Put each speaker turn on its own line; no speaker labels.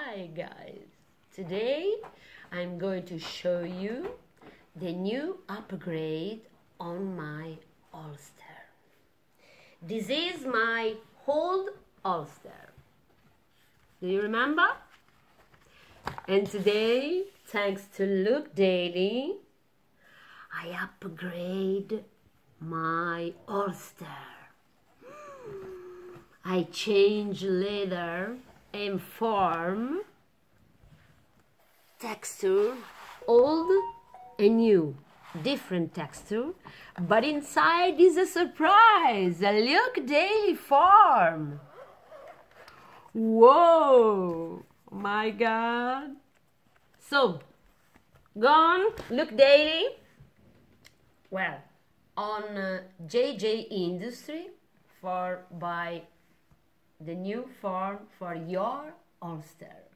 Hi guys, today I'm going to show you the new upgrade on my ulster. This is my old ulster. Do you remember? And today, thanks to Look Daily, I upgrade my ulster. I change leather and form, texture, old and new, different texture, but inside is a surprise, a Look Daily form. Whoa, my God. So, go on, Look Daily, well, on JJ Industry for buy the new form for your ulster.